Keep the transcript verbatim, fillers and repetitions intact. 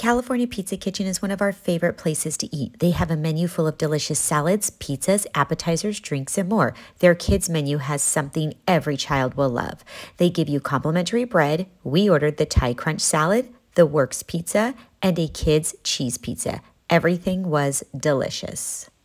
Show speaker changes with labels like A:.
A: California Pizza Kitchen is one of our favorite places to eat. They have a menu full of delicious salads, pizzas, appetizers, drinks, and more. Their kids' menu has something every child will love. They give you complimentary bread. We ordered the Thai Crunch salad, the Works pizza, and a kids' cheese pizza. Everything was delicious.